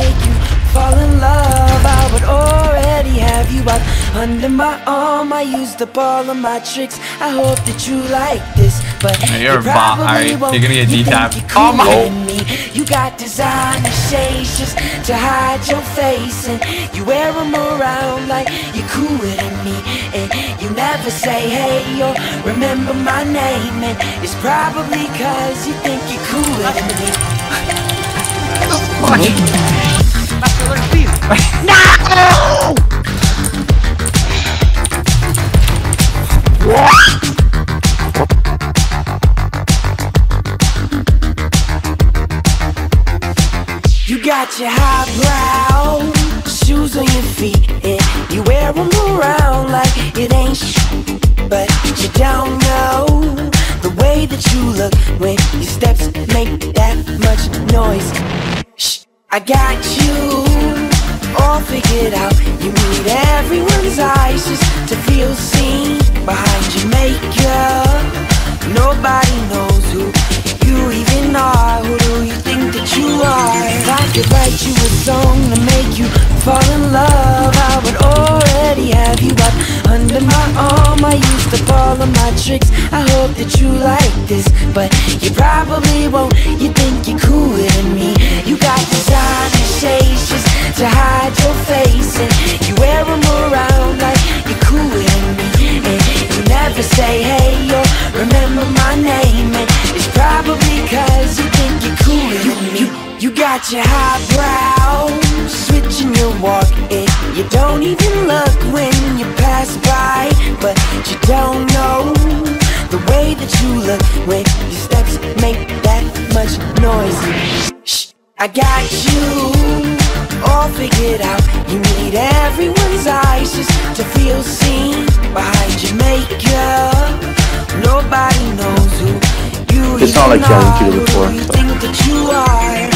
make you fall in love, I would already have you up under my arm. I used up all of my tricks. I hope that you like this, but you're a bot, alright? You're gonna get D-tapped. Oh my! You got designer shades just to hide your face, and you wear them around like you're cooler than me. And you never say hey or remember my name, and it's probably cause you think you're cooler than me. No! You got your highbrow shoes on your feet, and you wear them around like it ain't but you don't know the way that you look when your steps make that much noise. Shh, I got you all figured out. You need everyone's eyes just to feel seen behind your makeup. Nobody knows who you even are. Who do you think that you are? If I could write you a song to make you fall in love, I would already have you up under my arm. I used up all of my tricks. I hope that you like this, but you probably won't. You think you're cooler than me. You got designer shades just to hide your face, and you wear them around like you're cooler than me. And you never say hey or remember my name, and it's probably cause you think you're cooler than me. You got your highbrow switching your walk, and you don't even look when you pass by, but you don't know the way that you look when your steps make that much noise. Shh, I got you all figured out. You need everyone's eyes just to feel seen behind your makeup. Nobody knows who you It's not like Johnny before. You think that you are.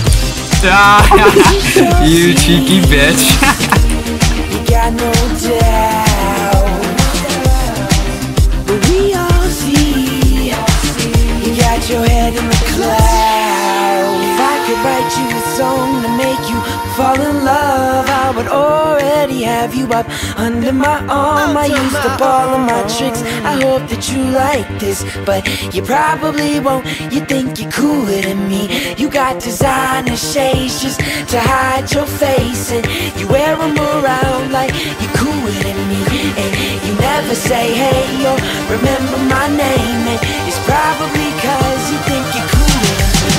You cheeky bitch. You got no doubt, but we all see you got your head in the clouds. If I could write you a song to make you fall in love, I would already have you up under my arm. I used up all of my tricks. I hope that you like this, but you probably won't. You think you're cooler than me. You got designer shades just to hide your face, and you wear them around like you're cooler than me. And you never say hey or remember my name, and it's probably cause you think you're cooler than me.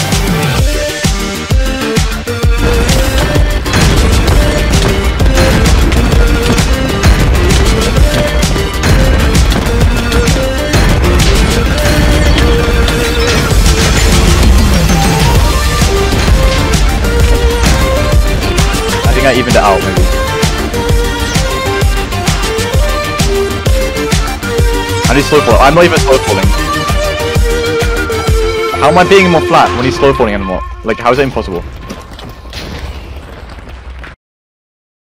I evened it out maybe. And he's slow falling. I'm not even slow falling. How am I being more flat when he's slow falling anymore? Like, how is it impossible?